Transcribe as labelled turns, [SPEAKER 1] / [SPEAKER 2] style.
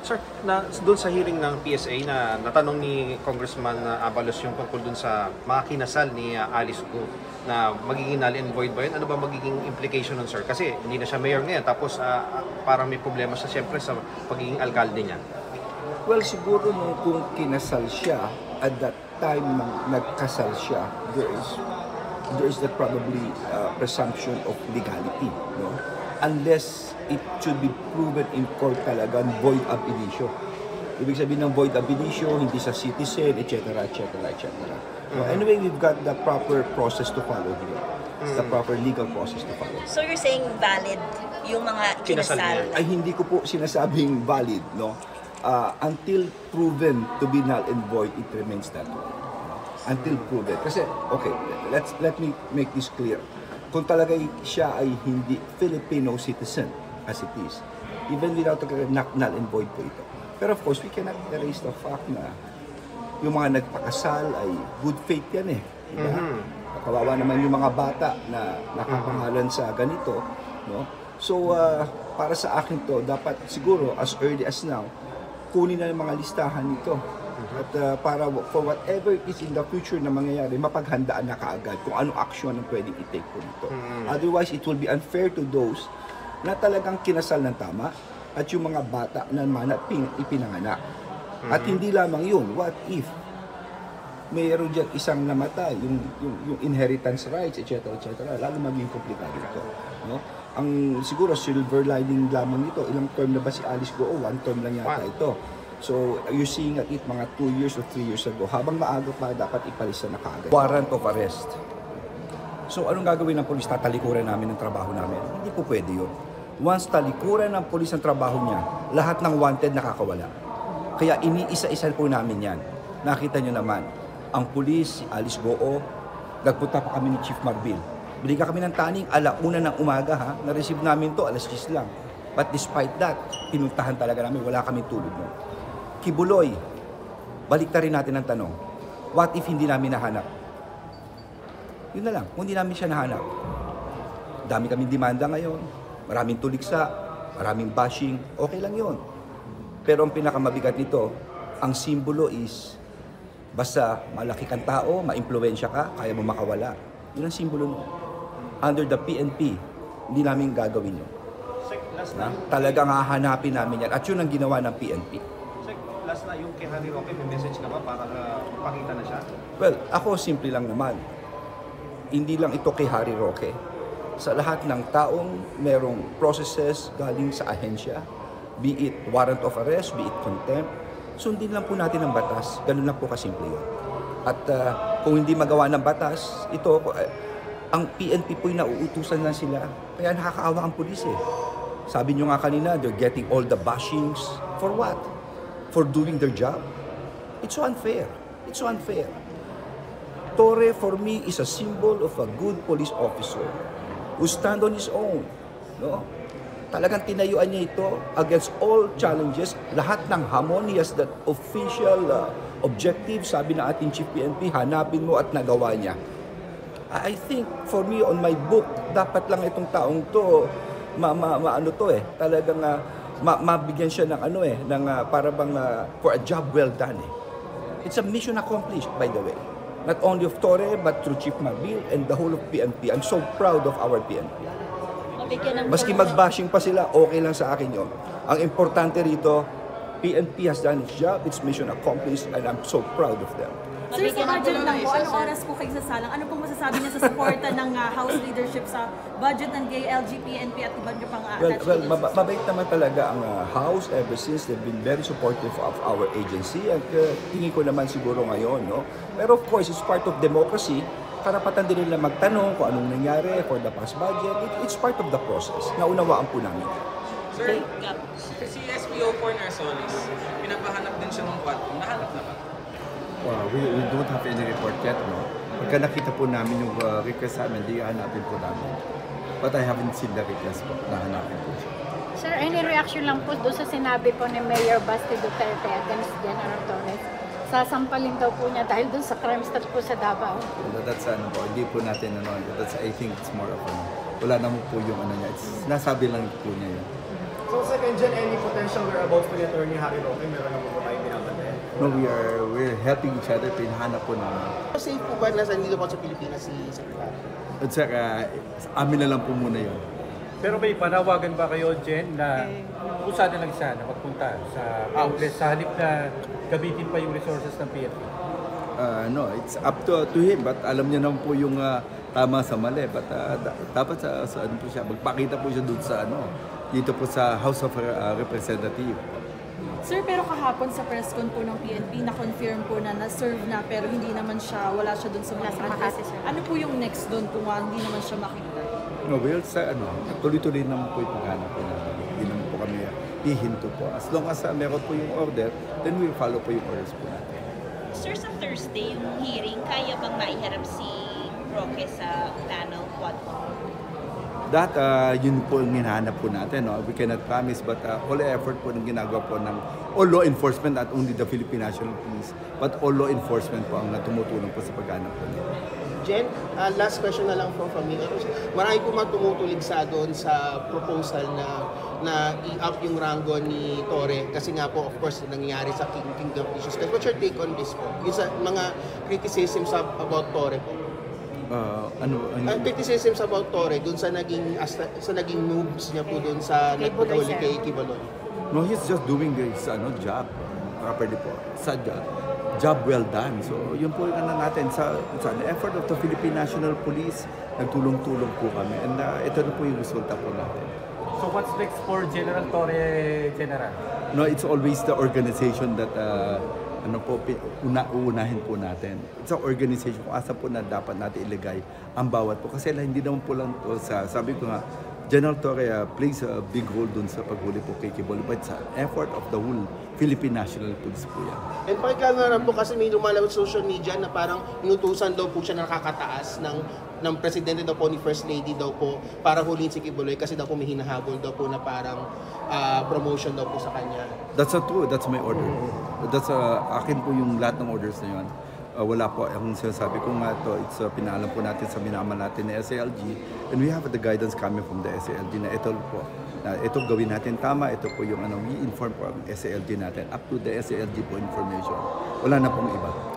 [SPEAKER 1] Sir, doon sa hearing ng PSA na natanong ni Congressman Abalos yung tungkol doon sa mga kinasal ni Alice Go na magiging null and void ba yun? Ano ba magiging implication nun, sir? Kasi hindi na siya mayor ngayon, tapos parang may problema siya siyempre sa pagiging alkalde niya.
[SPEAKER 2] Well, siguro nung kung kinasal siya, at that time nang nagkasal siya, there is the probably presumption of legality, no? Unless it should be proven in court talagang void ab initio. Ibig sabihin ng void ab initio, hindi sa citizen, etc., etc., etc. So anyway, we've got the proper process to follow here. The proper legal process to follow.
[SPEAKER 3] So you're saying valid yung mga
[SPEAKER 1] Kinasal
[SPEAKER 3] kinasal?
[SPEAKER 1] niya.
[SPEAKER 2] Ay, hindi ko po sinasabing valid, no? Until proven to be null and void, it remains that way. Until proven. Kasi, okay, let me make this clear. Kung talaga siya ay hindi Filipino citizen, as it is, even without null and void po ito. Pero of course, we cannot erase the fact na yung mga nagpakasal ay good faith yan eh. Diba? Kawawa naman yung mga bata na nakapangalan sa ganito, no? So, para sa akin to, dapat siguro as early as now, kunin na yung mga listahan nito. At para for whatever is in the future na mangyayari, mapaghandaan na kaagad kung anong action ang pwedeng i-take po nito. Otherwise, it will be unfair to those na talagang kinasal ng tama at yung mga bata na ipinanganak. At hindi lamang yun, what if mayroon dyan isang namatay, yung inheritance rights, etc., etc., lalo maging komplikado ito. No? Ang siguro silver lining lamang ito, ilang term na ba si Alice Go? 1 term lang yata ito. So, you're seeing at it mga 2 years or 3 years ago, habang maaga pa, dapat ipalista na kaagad. Warrant of arrest. So, anong gagawin ng polis? Tatalikuran namin ng trabaho namin? Hindi po pwede yun. Once talikuran ng polis ang trabaho niya, lahat ng wanted nakakawala. Kaya iniisa-isa po namin yan. Nakita nyo naman, ang pulis, si Alice Goo, nagpunta pa kami ni Chief Marbil. Binigyan kami ng taning 1:00 ng umaga, ha? Na-receive namin to 10:00 lang. But despite that, pinuntahan talaga namin, wala kaming tulog mo. Kibuloy, balik rin natin ang tanong, what if hindi namin nahanap? Yun na lang, kung hindi namin siya nahanap. Dami kaming demanda ngayon, maraming tuliksa, maraming bashing, okay lang yun. Pero ang pinakamabigat nito, ang simbolo is, basta malaki kang tao, maimpluwensya ka, kaya mo makawala. Yun ang simbolo nun. Under the PNP, hindi namin gagawin yun. Na? Talagang hahanapin namin yan. At yun ang ginawa ng PNP.
[SPEAKER 1] Last na yung kay Harry Roque, may message ka ba para pakita na siya?
[SPEAKER 2] Well, ako simple lang naman. Hindi lang ito kay Harry Roque. Sa lahat ng taong merong processes galing sa ahensya, be it warrant of arrest, be it contempt, sundin lang po natin ang batas. Ganun lang po kasimple yun. At kung hindi magawa ng batas, ito, ang PNP po'y nauutusan lang sila. Kaya nakakaawa ang pulis eh. Sabi nyo nga kanina, they're getting all the bashings. For what? For doing their job? It's so unfair. It's so unfair. Torre, for me, is a symbol of a good police officer who stand on his own. No? Talagang tinayuan niya ito against all challenges. Lahat ng harmonious that official objective, sabi ng ating Chief PNP, hanapin mo at nagawa niya. I think, for me, on my book, dapat lang itong taong to, talagang mabigyan siya ng para bang for a job well done eh. It's a mission accomplished, by the way. Not only of Torre, but through Chief Marbil and the whole of PNP. I'm so proud of our PNP. Maski mag-bashing pa sila, okay lang sa akin yun. Ang importante rito, PNP has done its job, its mission accomplished, and I'm so proud of them.
[SPEAKER 4] Sir, sa budget lang po, anong oras po kayo sasalang? Ano pong masasabi niya sa suporta ng House leadership sa budget ng GALG, PNP at iba niyo pang attached?
[SPEAKER 2] Well, mabait naman talaga ang House ever since they've been very supportive of our agency. At tingin ko naman siguro ngayon, no? Pero of course, it's part of democracy. Karapatan din nila magtanong kung anong nangyari for the past budget. It's part of the process. Naunawaan po namin.
[SPEAKER 5] Sir, si SPO4 Narsones, pinapahanap din siya ng quadro. Nahanap na ba?
[SPEAKER 6] We don't have any report yet, no? Pagka nakita po namin yung request sa amin, di hanapin po namin. But I haven't seen the request po, nahanapin po siya.
[SPEAKER 7] Sir, any reaction lang po doon sa sinabi po ni Mayor Basti Duterte against General Torres? Sasampalin daw po niya dahil doon sa crime stat po sa Davao.
[SPEAKER 6] That's po, hindi po natin I think it's more of wala naman po yung niya. Nasabi lang po niya yun.
[SPEAKER 8] So second gen, any potential whereabouts po ni Attorney Harry Roque, meron na po ba tayong binabantayan?
[SPEAKER 6] No, we're helping each other, pinahanap po namin.
[SPEAKER 9] Safe po ba na nandito po sa Pilipinas si Secretary?
[SPEAKER 6] At saka, amin na lang po muna yun.
[SPEAKER 10] Pero may panawagan ba kayo, Jen, na usada lang siya na magpunta sa outlet sa halip na gamitin pa yung resources ng PNP?
[SPEAKER 6] No, it's up to him, but alam niya naman po yung tama sa mali. But dapat sa ano po siya, magpakita po siya doon sa dito po sa House of Representative.
[SPEAKER 4] Sir, pero kahapon sa press con po ng PNP, na-confirm po na na-serve na pero hindi naman siya, wala siya doon sa mga address. Ano po yung next doon kung hindi naman siya makita?
[SPEAKER 6] No, well, sa tuloy-tuloy naman po yung paghanap po namin. Hindi naman po kami hihinto po. As long as meron po yung order, then we'll follow po yung orders po natin.
[SPEAKER 3] Sir, sa Thursday, yung hearing, kaya bang maiharap si Roque sa Lanao Quadcom?
[SPEAKER 6] That, yun po yung hinahanap po natin. No? We cannot promise, but all the effort po ng ginagawa po ng all law enforcement, not only the Philippine National Police, but all law enforcement po ang tumutulong po sa paghanap po nila.
[SPEAKER 9] Jen, last question na lang from me. Marami po tumutulog doon sa proposal na i-up yung rango ni Torre kasi nga po of course nangyayari sa kingdom issues. What's your take on this po? Yung sa mga criticisms about Torre po? Criticisms about Torre dun sa naging moves niya po dun sa nagpagawali kay Quiboloy.
[SPEAKER 6] No, he's just doing his job properly po. Sa job well done. So, yun po yung natin sa effort of the Philippine National Police, nagtulong-tulong po kami. And ito na po yung resulta po natin.
[SPEAKER 10] So what's next for General Torre, General?
[SPEAKER 6] No, it's always the organization that uunahin po natin. It's an organization kung asa po na dapat natin ilagay ang bawat po. Kasi hindi naman po lang to sabi ko nga, General Torre plays a big role dun sa paghuli po kay Quiboloy. But it's an effort of the whole Philippine National Police po yan.
[SPEAKER 9] And pakikamaran po kasi may lumalabas sa social media na parang inutusan daw po siya na nakakataas ng presidente daw po ni First Lady daw po para huliin si Quiboloy kasi daw po may hinahabol daw po na parang promotion daw po sa kanya.
[SPEAKER 6] That's not true. That's my order. That's akin po yung lahat ng orders na yun. Wala po. Ang sinasabi ko nga ito, pinaalam po natin sa minama natin na SALG and we have the guidance coming from the SALG na ito po. Na ito gawin natin tama, ito po yung we inform po ang SALG natin up to the SALG po information. Wala na pong iba.